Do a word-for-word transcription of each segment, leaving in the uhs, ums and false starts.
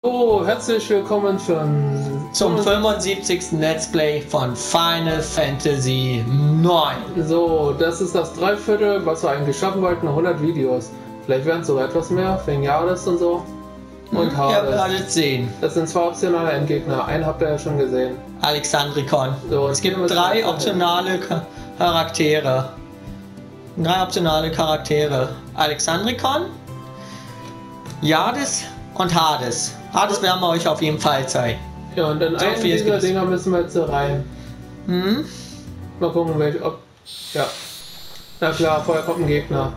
So, herzlich willkommen schon zum fünfundsiebzigsten Let's Play von Final Fantasy neun. So, das ist das Dreiviertel, was wir eigentlich schaffen wollten, hundert Videos. Vielleicht werden es sogar etwas mehr, wegen Jahres und so. Und hm, Hades. Ja, alles sehen. Das sind zwei optionale Endgegner, einen habt ihr ja schon gesehen. Alexandrikon. So, es gibt drei optionale Charaktere. Drei optionale Charaktere. Alexandrikon, Jades und Hades. Hades werden wir euch auf jeden Fall zeigen. Ja, und in so einen dieser Dinger müssen wir jetzt rein. Hm? Mal gucken, welche. Ob. Ja. Na klar, vorher kommt ein Gegner.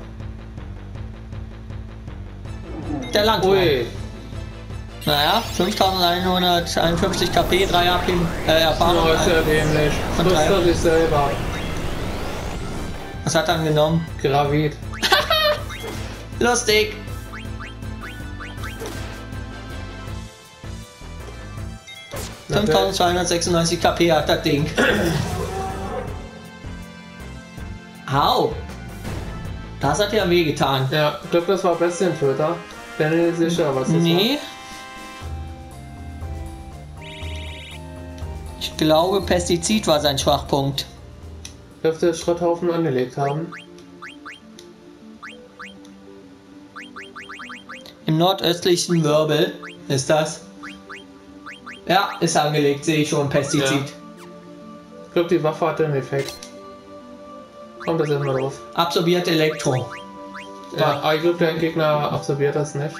Der Landmann. Ui. Naja, fünftausendeinhunderteinundfünfzig KP, drei A P, äh, Erfahrung. Oh, ist ja dämlich. Frisst er sich selber. Was hat er dann genommen? Gravid. Lustig. fünftausendzweihundertsechsundneunzig KP hat das Ding. Au! Das hat ja wehgetan. Ja, ich glaube, das war Bestientöter. Bin ich nicht sicher, was das nee. war. Ich glaube, Pestizid war sein Schwachpunkt. Dürfte Schrotthaufen angelegt haben. Im nordöstlichen Wirbel ist das. Ja, ist angelegt, sehe ich schon, Pestizid. Ja. Ich glaube, die Waffe hatte einen Effekt. Kommt das immer drauf. Absorbiert Elektro. Ja, aber ich glaube, der Gegner absorbiert das nicht.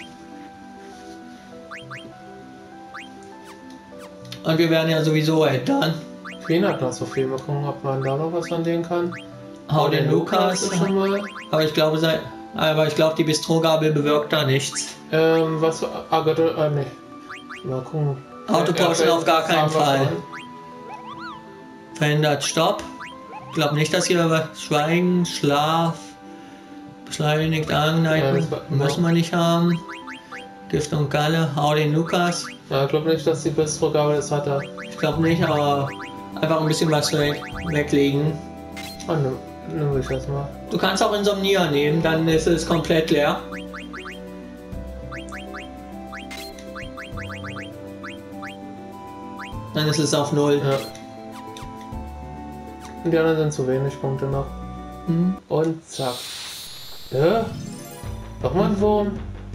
Und wir werden ja sowieso älter. Queen hat noch so viel. Mal gucken, ob man da noch was von denen kann. Hau den Lukas. Schon mal. Aber ich glaube, sei, aber ich glaube, die Bistrogabel bewirkt da nichts. Ähm, was für. Ah Gott, äh, nee. Mal gucken. Autopauschen ja, auf gar keinen Fall. Von. Verhindert Stopp. Ich glaube nicht, dass hier was Schweigen, Schlaf, beschleunigt Aneignung Ja, müssen wir nicht haben. Gift und Galle, hau den Lukas. Ja, ich glaube nicht, dass die Bistrogabel das hatte. Ich glaube nicht, aber einfach ein bisschen was weg, weglegen. Ah, nimm, nimm ich das mal. Du kannst auch Insomnia nehmen, dann ist es komplett leer. Dann ist es auf null. Ja. Und die anderen sind zu wenig Punkte noch. Hm. Und zack. Ja? Nochmal ein Wurm.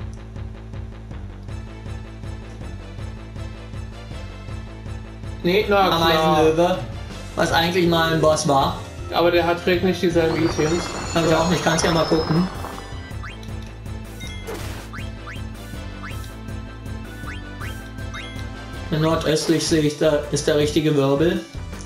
Nee, na klar. Ameisenlöwe, was eigentlich mal ein Boss war. Aber der hat trägt nicht dieselben Items. Kann ich auch nicht, kannst ja mal gucken. Nordöstlich sehe ich, da ist der richtige Wirbel.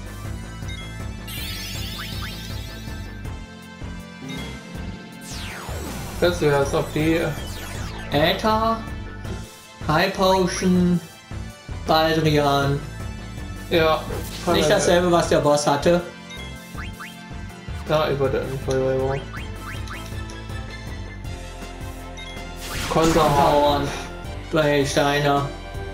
Das wäre es, ob die. Äther, High Potion, Baldrian. Ja. Nicht dasselbe, was der Boss hatte. Ja, über den Feuerwehr. Konterhauern bei Steiner.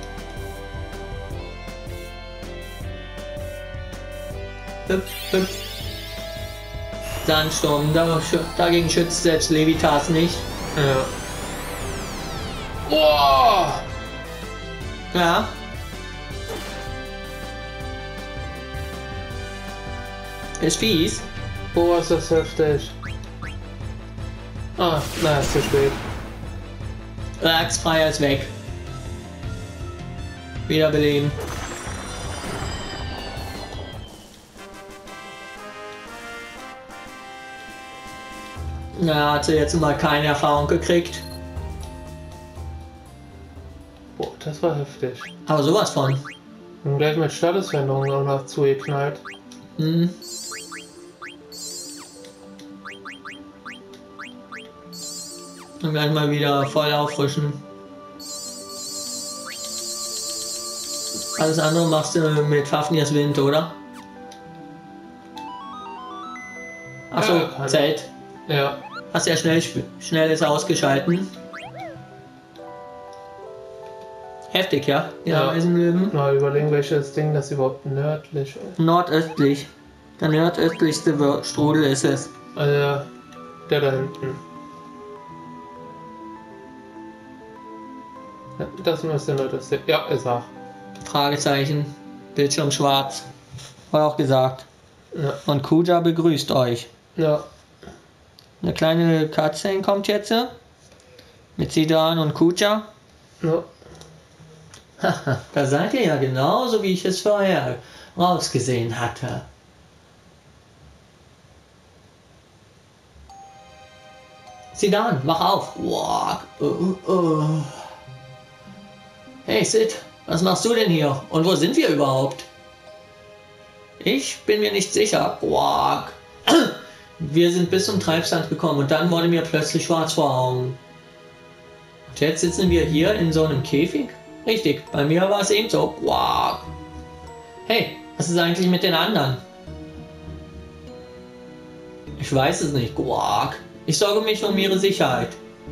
Hüpf, hüpf. Sandsturm, da, dagegen schützt selbst Levitas nicht. Ja. Boah! Ja. Ist fies. Boah, ist das heftig. Ah, na, ist zu spät. Axtfreier ist weg. Wiederbeleben. Na, hat sie jetzt mal keine Erfahrung gekriegt. Boah, das war heftig. Aber sowas von. Und gleich mit Statusveränderungen auch noch zugeknallt. Hm. Und gleich mal wieder voll auffrischen. Alles andere machst du mit Fafnirs Wind, oder? Achso, Ja, Zelt. Ja. Hast ja schnell, schnell ist ausgeschalten. Heftig, ja? Ja, Eisenlöwen. Mal überlegen, welches Ding das überhaupt nördlich ist. Nordöstlich. Der nordöstlichste Strudel ist es. Also, der da hinten. Das müsste nur das. Ja, ist auch. Fragezeichen. Bildschirm schwarz. War auch gesagt. Ja. Und Kuja begrüßt euch. Ja. Eine kleine Cutscene kommt jetzt. Mit Zidane und Kuja. Ja. Haha, da seid ihr ja genauso, wie ich es vorher rausgesehen hatte. Zidane, wach auf. Wow. Uh, uh. Hey Sid, was machst du denn hier? Und wo sind wir überhaupt? Ich bin mir nicht sicher. Wow. Wir sind bis zum Treibstand gekommen und dann wurde mir plötzlich schwarz vor Augen. Und jetzt sitzen wir hier in so einem Käfig? Richtig, bei mir war es eben so. Wow. Hey, was ist eigentlich mit den anderen? Ich weiß es nicht. Wow. Ich sorge mich um ihre Sicherheit.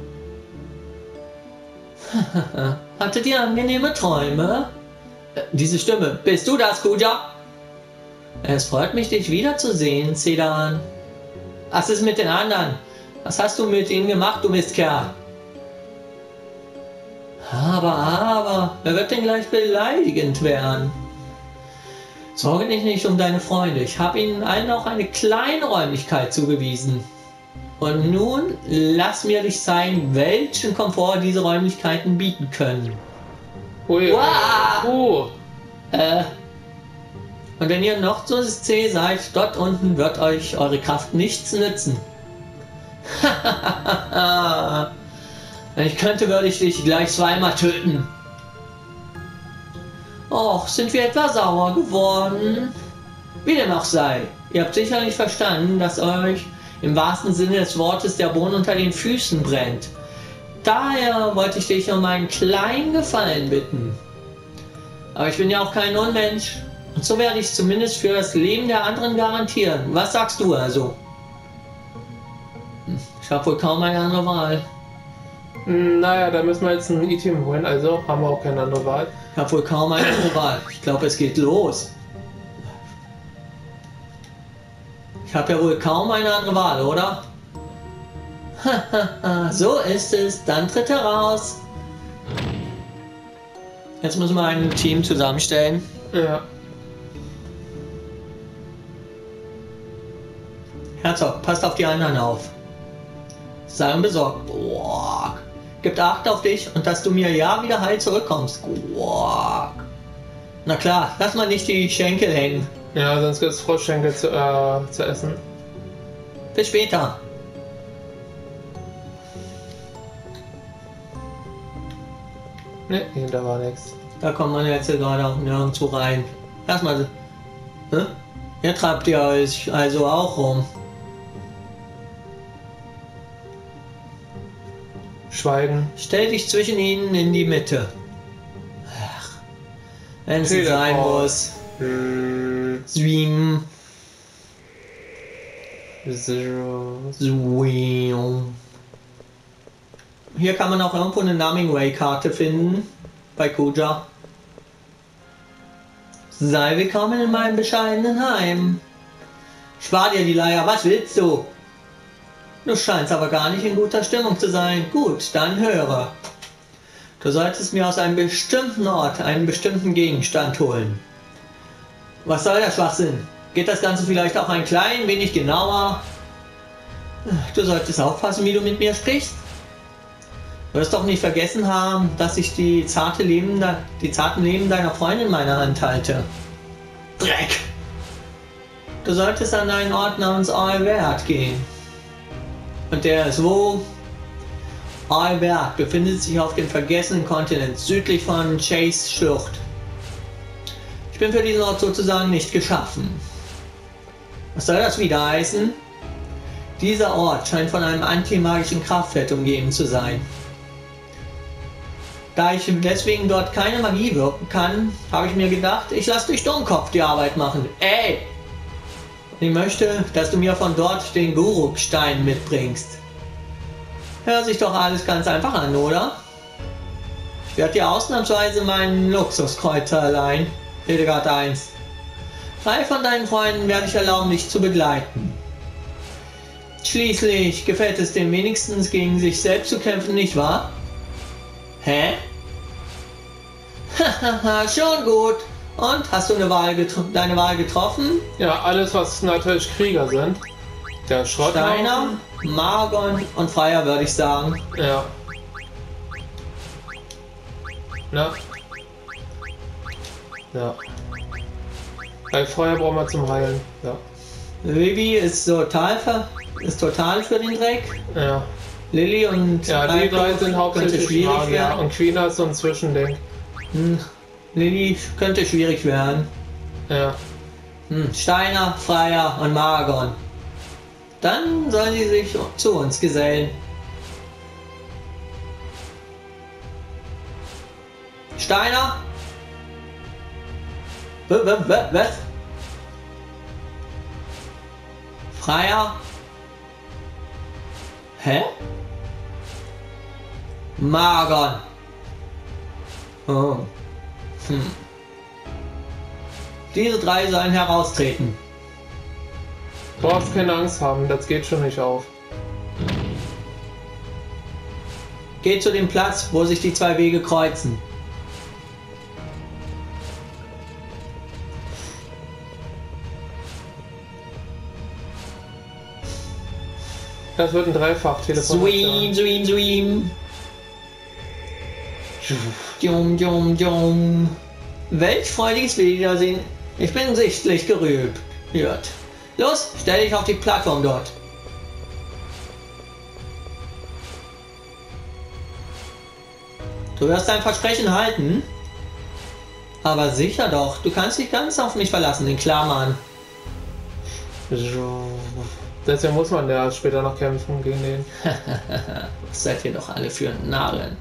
Hattet ihr angenehme Träume? Äh, diese Stimme. Bist du das, Kuja? Es freut mich, dich wiederzusehen, Zidane. Was ist mit den anderen? Was hast du mit ihnen gemacht, du Mistkerl? Aber, aber, wer wird denn gleich beleidigend werden? Sorge dich nicht um deine Freunde. Ich habe ihnen allen auch eine kleine Räumlichkeit zugewiesen. Und nun lass mir dich zeigen, welchen Komfort diese Räumlichkeiten bieten können. Ui, Wow. oh. Äh. Und wenn ihr noch so zäh seid, dort unten wird euch eure Kraft nichts nützen. Wenn ich könnte, würde ich dich gleich zweimal töten. Och, sind wir etwa sauer geworden? Wie dem auch sei, ihr habt sicherlich verstanden, dass euch im wahrsten Sinne des Wortes der Boden unter den Füßen brennt. Daher wollte ich dich um einen kleinen Gefallen bitten. Aber ich bin ja auch kein Unmensch. Und so werde ich zumindest für das Leben der anderen garantieren. Was sagst du also? Ich habe wohl kaum eine andere Wahl. Naja, da müssen wir jetzt ein E-Team holen, also haben wir auch keine andere Wahl. Ich habe wohl kaum eine andere Wahl. Ich glaube, es geht los. Ich habe ja wohl kaum eine andere Wahl, oder? So ist es. Dann tritt heraus. Jetzt müssen wir ein Team zusammenstellen. Ja. Herzog, passt auf die anderen auf. Sei besorgt. Boah. Gibt Acht auf dich und dass du mir ja wieder heil zurückkommst. Boah. Na klar, lass mal nicht die Schenkel hängen. Ja, sonst gibt es Froschschenkel zu, äh, zu essen. Bis später. Ne, da war nichts. Da kommt man jetzt gerade auch nirgendwo rein. Lass mal. Hä? Hier treibt ihr euch also auch rum. Schweigen. Stell dich zwischen ihnen in die Mitte. Ach, wenn es sein muss. Hm. Swing. Zero. Swing. Hier kann man auch irgendwo eine Naming-Way-Karte finden. Bei Kuja. Sei willkommen in meinem bescheidenen Heim. Spar dir die Leier, was willst du? Du scheinst aber gar nicht in guter Stimmung zu sein. Gut, dann höre. Du solltest mir aus einem bestimmten Ort einen bestimmten Gegenstand holen. Was soll der Schwachsinn? Geht das Ganze vielleicht auch ein klein wenig genauer? Du solltest aufpassen, wie du mit mir sprichst. Du wirst doch nicht vergessen haben, dass ich die, zarte Leben de die zarten Leben deiner Freundin in meiner Hand halte. Dreck! Du solltest an einen Ort namens Albert gehen. Und der ist wo? Albert befindet sich auf dem vergessenen Kontinent südlich von Chase Schlucht. Ich bin für diesen Ort sozusagen nicht geschaffen. Was soll das wieder heißen? Dieser Ort scheint von einem antimagischen Kraftfeld umgeben zu sein. Da ich deswegen dort keine Magie wirken kann, habe ich mir gedacht, ich lasse dich Dummkopf die Arbeit machen. Ey! Ich möchte, dass du mir von dort den Guruk-Stein mitbringst. Hört sich doch alles ganz einfach an, oder? Ich werde dir ausnahmsweise meinen Luxuskreuzer leihen, Hildegard eins. Drei von deinen Freunden werde ich erlauben, dich zu begleiten. Schließlich gefällt es dem wenigstens, gegen sich selbst zu kämpfen, nicht wahr? Hä? Hahaha, schon gut. Und, hast du eine Wahl deine Wahl getroffen? Ja, alles was natürlich Krieger sind. Der Schrott. Steiner, Margon und Freier würde ich sagen. Ja. Na? Ja. Bei Feuer brauchen wir zum Heilen. Ja. Vivi ist total, für, ist total für den Dreck. Ja. Lilly und Ja, die Heiko drei sind hauptsächlich schwierig Magier. werden. Und Quina ist so ein Zwischending. Hm. Lilly könnte schwierig werden. Ja. Hm. Steiner, Freier und Margon. Dann sollen sie sich zu uns gesellen. Steiner? W w w was? Freier? Hä? Margon. Oh. Hm. Diese drei sollen heraustreten. Du brauchst keine Angst haben, das geht schon nicht auf. Geht zu dem Platz, wo sich die zwei Wege kreuzen. Das wird ein Dreifach-Telefon. Zweem, zweem, zweem. Jum, jum, jum. Welch freudiges Wiedersehen. Ich bin sichtlich gerührt. Los, stell dich auf die Plattform dort. Du wirst dein Versprechen halten. Aber sicher doch, du kannst dich ganz auf mich verlassen, in Klammern. Deswegen muss man ja später noch kämpfen gegen den. Was seid ihr doch alle für Narren?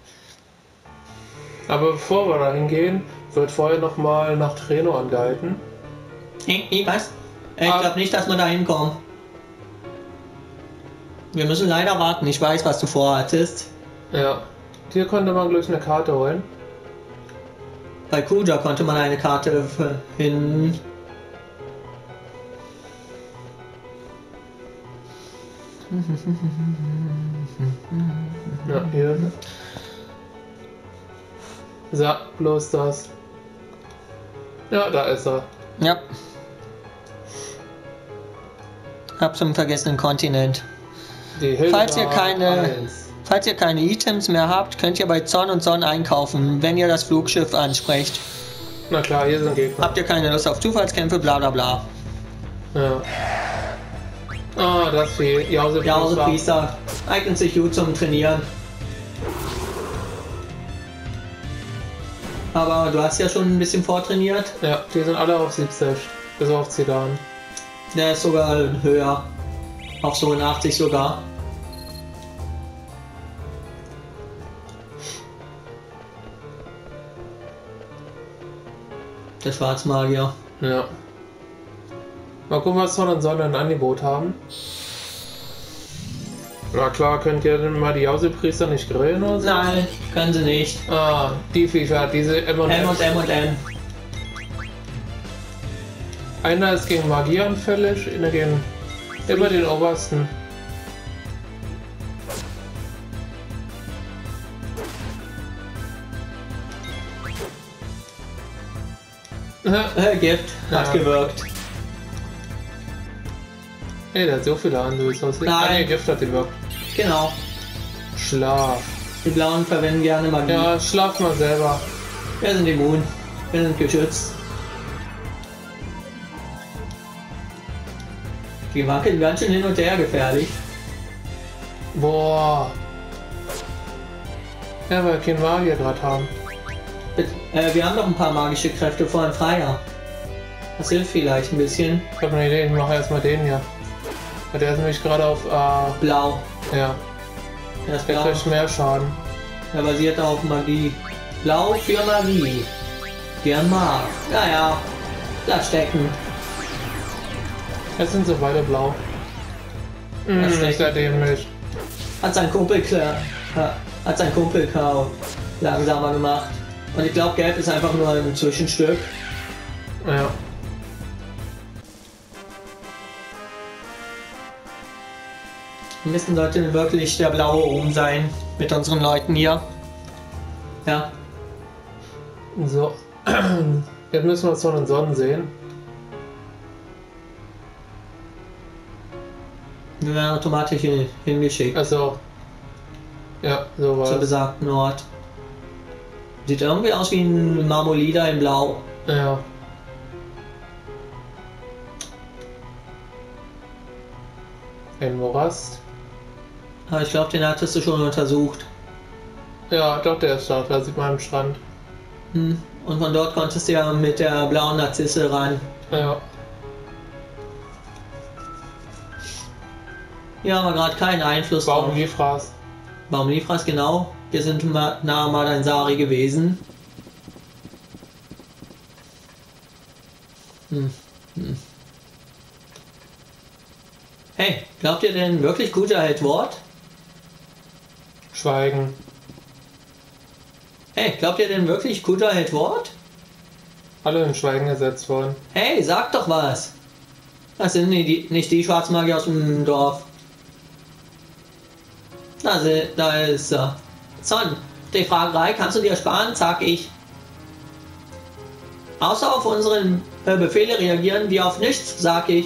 Aber bevor wir da hingehen, wird vorher noch mal nach Treno angehalten. Hey, was? Ich Ah. glaube nicht, dass wir da hinkommen. Wir müssen leider warten. Ich weiß, was du vorhattest. Ja. Hier konnte man gleich eine Karte holen. Bei Kuja konnte man eine Karte finden. Ja, hier. Sag bloß das. Ja, da ist er. Ja. Ab zum vergessenen Kontinent. Die Hilda Falls ihr keine- eins. Falls ihr keine Items mehr habt, könnt ihr bei Zorn und Sonn einkaufen, wenn ihr das Flugschiff ansprecht. Na klar, hier sind Gegner. Habt ihr keine Lust auf Zufallskämpfe, bla bla bla. Ja. Ah, das wie Jause Jause Priester eignet sich gut zum Trainieren. Aber du hast ja schon ein bisschen vortrainiert. Ja, die sind alle auf siebzig. Bis auf Zidane. Der ist sogar höher. Auf siebenundachtzig sogar. Der Schwarzmagier. Ja. Mal gucken, was Sonn und Sonne ein Angebot haben. Na klar, könnt ihr denn mal die Jause-Priester nicht grillen oder so? Nein, können sie nicht. Ah, die Viecher, diese M und M M. und M und M. Einer ist gegen Magie anfällig, einer gegen immer den Obersten. Äh, Gift. Hat Ja. gewirkt. Ey, der hat so viele an, du aussehen. Nein. Ah, nee, Gift hat gewirkt. Genau. Schlaf. Die Blauen verwenden gerne Magie. Ja, schlaf mal selber. Wir sind immun. Wir sind geschützt. Die wackeln ganz schön hin und her gefährlich. Boah. Ja, weil wir keinen Magier gerade haben. Äh, wir haben noch ein paar magische Kräfte vor einem Freier. Das hilft vielleicht ein bisschen. Ich habe eine Idee, ich mache erstmal den hier. Weil der ist nämlich gerade auf, äh, Blau. ja, Der ist der blau. kriegt mehr Schaden. Der basiert auf Magie. Blau für Magie. Der mag. Naja. Lass stecken. Jetzt sind sie beide blau. Hm, Das ist schmeckt. ja dämlich. Hat sein Kumpel klar. Hat sein Kumpel Kau langsamer gemacht. Und ich glaube, Gelb ist einfach nur ein Zwischenstück. Ja. Müssen sollte wirklich der blaue oben sein mit unseren Leuten hier. Ja. So. Jetzt müssen wir Sonne und Sonnen sehen. Wir werden automatisch hin- hingeschickt Also. Ja, so war zum es. besagten Ort. Sieht irgendwie aus wie ein Marmolida in Blau. Ja. Ein Morast. Aber ich glaube, den hattest du schon untersucht. Ja, doch, der ist da. Da sieht man am Strand. Hm. Und von dort konntest du ja mit der blauen Narzisse ran. Ja. Hier haben wir gerade keinen Einfluss Warum drauf. Liefras? Warum Liefras genau? Wir sind ma- nahe Madansari gewesen. Hm. Hm. Hey, glaubt ihr denn wirklich Kuja hält Wort? Schweigen. Hey, glaubt ihr denn wirklich Kuja hält Wort? Alle in Schweigen gesetzt worden. Hey, sag doch was! Das sind nicht die, nicht die Schwarzmagier aus dem Dorf. Da, se- da ist er. Son, die Fragerei kannst du dir sparen, sag ich. Außer auf unseren äh, Befehle reagieren wir auf nichts, sag ich.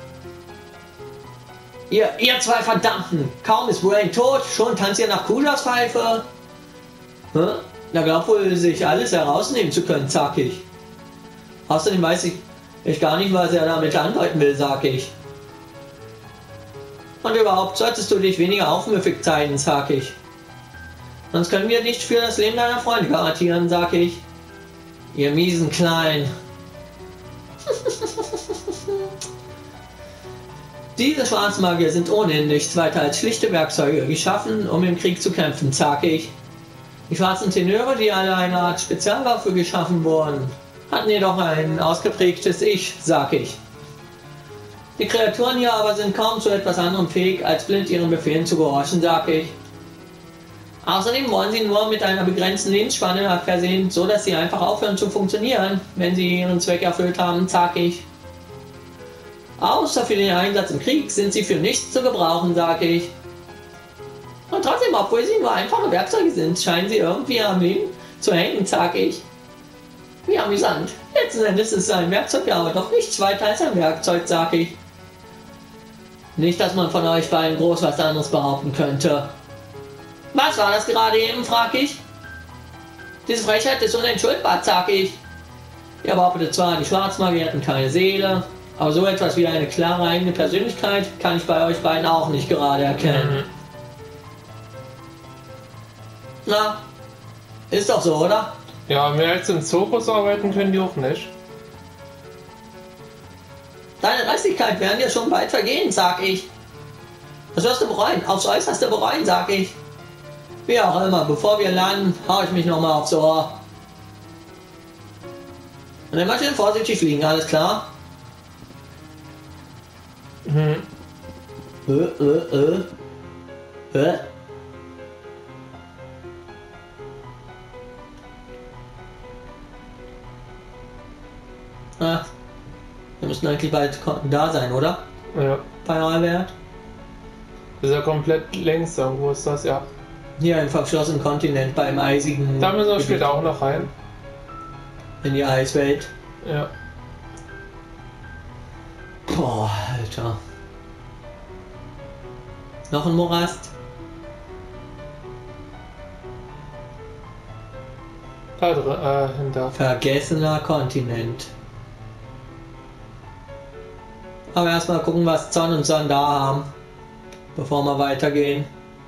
Ihr, ihr zwei Verdammten! Kaum ist Brain tot, schon tanzt ihr nach Kujas Pfeife. Hä? Da glaubt wohl, sich alles herausnehmen zu können, sag ich. Außerdem weiß ich, ich gar nicht, was er damit andeuten will, sag ich. Und überhaupt solltest du dich weniger aufmüffig zeigen, sag ich. Sonst können wir nicht für das Leben deiner Freunde garantieren, sag ich. Ihr miesen Klein. Diese Schwarzmagier sind ohnehin nichts weiter als schlichte Werkzeuge, geschaffen, um im Krieg zu kämpfen, sag ich. Die schwarzen Tenöre, die alle eine Art Spezialwaffe geschaffen wurden, hatten jedoch ein ausgeprägtes Ich, sag ich. Die Kreaturen hier aber sind kaum zu etwas anderem fähig, als blind ihren Befehlen zu gehorchen, sag ich. Außerdem wollen sie nur mit einer begrenzten Lebensspanne versehen, so dass sie einfach aufhören zu funktionieren, wenn sie ihren Zweck erfüllt haben, sag ich. Außer für den Einsatz im Krieg sind sie für nichts zu gebrauchen, sag ich. Und trotzdem, obwohl sie nur einfache Werkzeuge sind, scheinen sie irgendwie am Leben zu hängen, sag ich. Wie amüsant. Letzten Endes ist es ein Werkzeug, aber doch nichts weiter als ein Werkzeug, sag ich. Nicht, dass man von euch beiden groß was anderes behaupten könnte. Was war das gerade eben, frag ich. Diese Frechheit ist unentschuldbar, sag ich. Ihr behauptet zwar, die Schwarzmagier hätten keine Seele, aber so etwas wie eine klare eigene Persönlichkeit kann ich bei euch beiden auch nicht gerade erkennen. Mhm. Na, ist doch so, oder? Ja, mehr als im Zirkus arbeiten können die auch nicht. Deine Dreistigkeit werden dir schon bald vergehen, sag ich. Das wirst du bereuen, aufs Äußerste bereuen, sag ich. Wie auch immer, bevor wir landen, hau ich mich nochmal aufs Ohr. Und immer schön vorsichtig fliegen, alles klar? Mhm. Äh, äh, äh. Äh. Ah, wir müssen eigentlich bald da sein, oder? Ja. Bei Albert? Ist ja komplett längs irgendwo ist das, ja. Hier im verschlossenen Kontinent, beim eisigen... Da müssen wir Gebiet. später auch noch rein. In die Eiswelt. Ja. Boah, Alter. Noch ein Morast? Da drin, äh, hinter. Vergessener Kontinent. Aber erstmal gucken, was Zorn und Son da haben. Bevor wir weitergehen.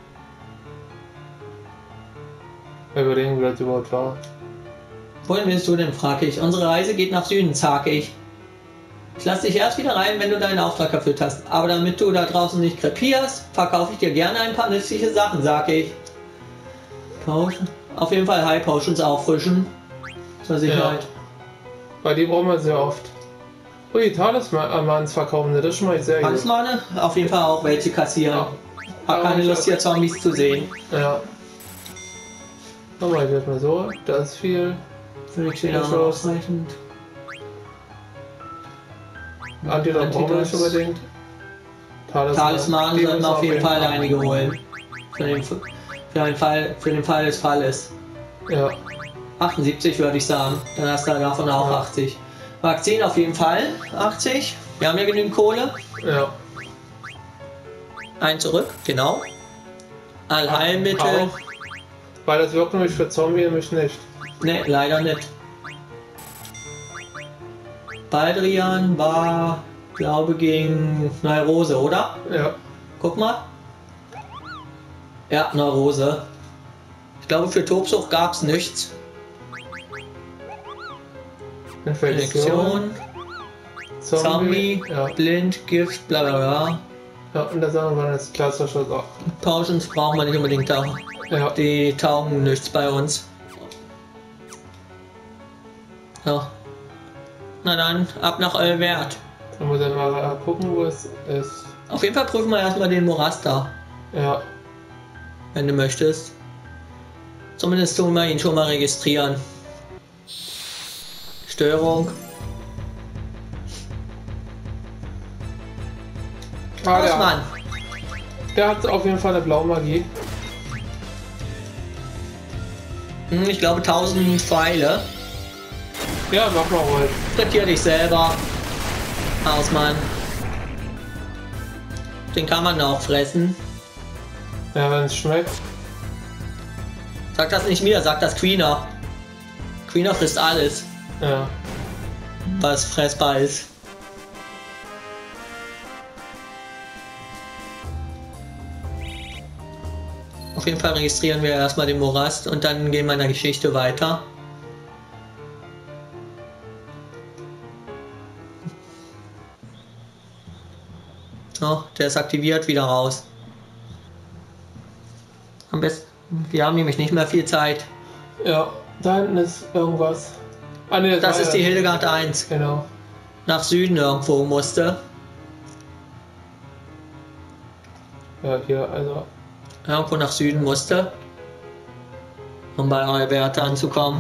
Überlegen, wie das überhaupt war. Wohin willst du denn, frag ich. Unsere Reise geht nach Süden, sag ich. Ich lass dich erst wieder rein, wenn du deinen Auftrag erfüllt hast. Aber damit du da draußen nicht krepierst, verkaufe ich dir gerne ein paar nützliche Sachen, sag ich. Potion. Auf jeden Fall High Potions auffrischen. Zur Sicherheit. Ja. Weil die brauchen wir sehr oft. Ui, Talismans verkaufen, das ist schon mal sehr gut. Talismane? Auf jeden Fall auch welche kassieren. Ja. Hab keine Lust hier Zombies zu sehen. Ja. Nochmal, ich mal so. Das ist viel. Für die Schüler Ja, ausreichend. Antidot brauchen wir nicht Antidots. unbedingt. Talisman, Talisman Die sollten müssen auf jeden Fall Fall einige holen. Für den, für den Fall, für den Fall des Falles. Ja. achtundsiebzig würde ich sagen. Dann hast du davon auch Ja. achtzig. Vakzin auf jeden Fall achtzig. Wir haben ja genügend Kohle. Ja. Ein zurück, genau. Allheilmittel. Auch. Weil das wirkt nämlich für Zombie nämlich nicht. Ne, leider nicht. Baldrian war, glaube gegen Neurose, oder? Ja. Guck mal. Ja, Neurose. Ich glaube, für Tobsucht gab es nichts. Infektion. Zombie, Zombie Ja. Blind, Gift, bla bla bla. Ja, und das andere war das klassische Sache. Potions brauchen wir nicht unbedingt da. Ja. Die taugen nichts bei uns. So. Na dann, ab nach Ölwert. Dann muss ich mal gucken, wo es ist. Auf jeden Fall prüfen wir erstmal den Morast da, Ja. wenn du möchtest. Zumindest tun wir ihn schon mal registrieren. Störung. Ah, der, Hausmann. der hat auf jeden Fall eine Blaumagie. Hm, ich glaube tausend Pfeile. Ja, mach mal ruhig. Frittier dich selber. Hausmann. Den kann man auch fressen. Ja, wenn es schmeckt. Sag das nicht mir, sag das Queener. Queener frisst alles, Ja. was fressbar ist. Auf jeden Fall registrieren wir erstmal den Morast und dann gehen wir in der Geschichte weiter. So, der ist aktiviert, wieder raus. Am besten, wir haben nämlich nicht mehr viel Zeit. Ja, da hinten ist irgendwas. Ah, nee, Das war ist ja- die Hildegard eins. Genau. Nach Süden irgendwo musste. Ja, hier, also. Irgendwo nach Süden musste. Um bei Albert anzukommen.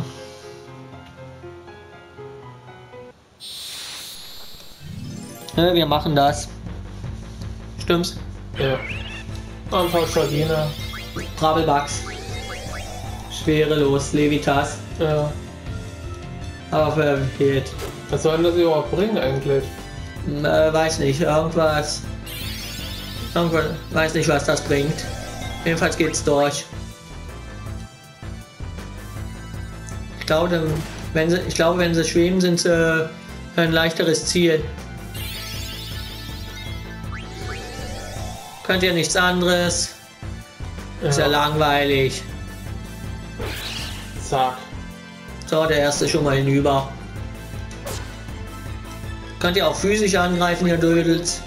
Ja, wir machen das. Stimmt's? Ja. Ein paar Schardine. Brabbelbugs. Schwerelos, Levitas. Ja. Aber für geht. Was soll denn das überhaupt bringen eigentlich? Äh, weiß nicht, irgendwas. Irgendwas. Weiß nicht, was das bringt. Jedenfalls geht's durch. Ich glaube, wenn sie, ich glaube, wenn sie schweben, sind sie ein leichteres Ziel. Könnt ihr nichts anderes? Ist ja langweilig. Zack. So, der erste schon mal hinüber. Könnt ihr auch physisch angreifen, ihr Dödels?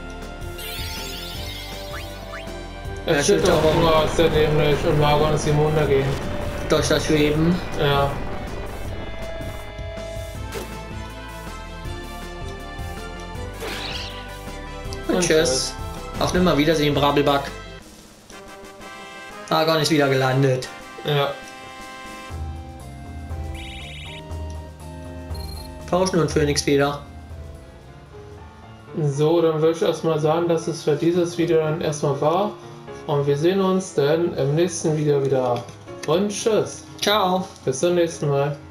Es steht auch Erschütterung. Hunger aus der nämlich und Margon ist immun dagegen. Durch das Schweben. Ja. Und Und tschüss. Auf Nimmerwiedersehen, Brabbelbug. Argon ist wieder gelandet. Ja. Potion und Phoenix wieder. So, dann würde ich erstmal sagen, dass es für dieses Video dann erstmal war. Und wir sehen uns dann im nächsten Video wieder. Und tschüss. Ciao. Bis zum nächsten Mal.